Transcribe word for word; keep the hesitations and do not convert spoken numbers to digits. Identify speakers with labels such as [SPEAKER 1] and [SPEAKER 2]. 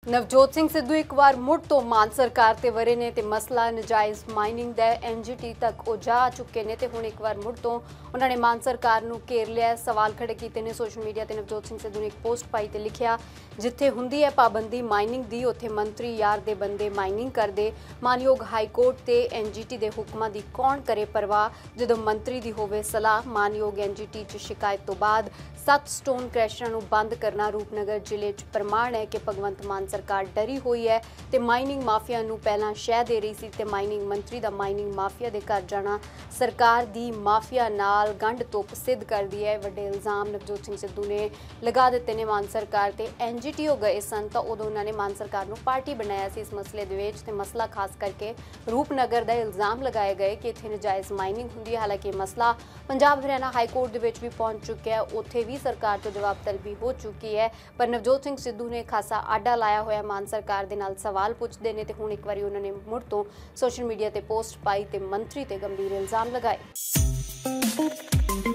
[SPEAKER 1] ਨਵਜੋਤ ਸਿੰਘ ਸਿੱਧੂ ਇੱਕ ਵਾਰ ਮੁੜ ਤੋਂ ਮਾਨ ਸਰਕਾਰ ਤੇ ਵਰੇ ਨੇ ਤੇ ਮਸਲਾ ਨਜਾਇਜ਼ ਮਾਈਨਿੰਗ ਦਾ ਐਨਜੀਟੀ ਤੱਕ ਉਹ ਜਾ ਚੁੱਕੇ ਨੇ ਤੇ ਹੁਣ ਇੱਕ ਵਾਰ ਮੁੜ ਤੋਂ ਉਹਨਾਂ ਨੇ ਮਾਨ ਸਰਕਾਰ ਨੂੰ ਘੇਰ ਲਿਆ। ਸਵਾਲ ਖੜੇ ਕੀਤੇ ਨੇ ਸੋਸ਼ਲ ਮੀਡੀਆ ਤੇ। ਨਵਜੋਤ ਸਿੰਘ ਸਿੱਧੂ ਨੇ ਇੱਕ ਪੋਸਟ ਪਾਈ ਤੇ ਲਿਖਿਆ, ਜਿੱਥੇ ਹੁੰਦੀ ਹੈ ਪਾਬੰਦੀ ਮਾਈਨਿੰਗ ਦੀ ਉੱਥੇ ਮੰਤਰੀ ਯਾਰ ਦੇ ਬੰਦੇ ਮਾਈਨਿੰਗ ਕਰਦੇ। ਮਾਨਯੋਗ ਹਾਈ ਕੋਰਟ ਤੇ ਐਨਜੀਟੀ ਦੇ ਹੁਕਮਾਂ ਦੀ ਕੌਣ ਕਰੇ ਪਰਵਾਹ, ਜਦੋਂ ਮੰਤਰੀ ਦੀ ਹੋਵੇ ਸਲਾਹ। ਮਾਨਯੋਗ ਐਨਜੀਟੀ 'ਚ ਸ਼ਿਕਾਇਤ ਤੋਂ ਬਾਅਦ ਸੱਤ ਸਟੋਨ ਕ੍ਰੈਸ਼ਰਾਂ ਨੂੰ ਬੰਦ ਕਰਨਾ ਰੂਪਨਗਰ ਜ਼ਿਲ੍ਹੇ 'ਚ ਪ੍ਰਮਾਣ ਹੈ ਕਿ ਭਗਵੰਤ ਮਾਨ ਸਰਕਾਰ ਡਰੀ ਹੋਈ ਹੈ ਤੇ ਮਾਈਨਿੰਗ ਮਾਫੀਆ ਨੂੰ ਪਹਿਲਾਂ ਸ਼ਹਿ ਦੇ ਰਹੀ ਸੀ ਤੇ ਮਾਈਨਿੰਗ ਮੰਤਰੀ ਦਾ ਮਾਈਨਿੰਗ ਮਾਫੀਆ ਦੇ ਘਰ ਜਾਣਾ ਸਰਕਾਰ ਦੀ ਮਾਫੀਆ ਨਾਲ ਗੰਢ ਤੋਪ ਸਿੱਧ ਕਰਦੀ ਹੈ। ਵੱਡੇ ਇਲਜ਼ਾਮ ਨਵਜੋਤ ਸਿੰਘ ਸਿੱਧੂ ਨੇ ਲਗਾ ਦਿੱਤੇ ਨੇ ਮਾਨ ਸਰਕਾਰ ਤੇ। ਐਨਜੀਟੀ ਹੋ ਗਏ ਸਨ ਤਾਂ ਉਦੋਂ ਉਹਨਾਂ ਨੇ ਮਾਨ ਸਰਕਾਰ ਨੂੰ ਪਾਰਟੀ ਬਣਾਇਆ ਸੀ ਇਸ ਮਸਲੇ ਦੇ ਵਿੱਚ ਤੇ ਮਸਲਾ ਖਾਸ ਕਰਕੇ ਰੂਪਨਗਰ ਦਾ ਇਲਜ਼ਾਮ ਲਗਾਏ ਗਏ ਕਿ ਇੱਥੇ ਨਜਾਇਜ਼ ਮਾਈਨਿੰਗ ਹੁੰਦੀ ਹੈ। ਹਾਲਾਂਕਿ ਮਸਲਾ ਪੰਜਾਬ ਹਰਿਆਣਾ ਹਾਈ ਕੋਰਟ ਦੇ ਵਿੱਚ ਵੀ ਪਹੁੰਚ ਚੁੱਕਿਆ ਹੈ, ਉੱਥੇ ਵੀ ਸਰਕਾਰ ਤੋਂ ਜਵਾਬ ਤਲਬੀ ਹੋ ਚੁੱਕੀ ਹੈ। ਪਰ ਨਵਜੋਤ ਸਿੰਘ ਸਿੱਧੂ ਨੇ ਖਾਸਾ ਆਡਾ ਲਾਇਆ ਹੋਇਆ ਮਾਨ ਸਰਕਾਰ ਦੇ ਨਾਲ ਸਵਾਲ ਪੁੱਛਦੇ ਨੇ ਤੇ ਹੁਣ ਇੱਕ ਵਾਰੀ ਉਹਨਾਂ ਨੇ ਮੁੜ ਤੋਂ ਸੋਸ਼ਲ ਮੀਡੀਆ ਤੇ ਪੋਸਟ ਪਾਈ ਤੇ ਮੰਤਰੀ ਤੇ ਗੰਭੀਰ ਇਲਜ਼ਾਮ ਲਗਾਏ।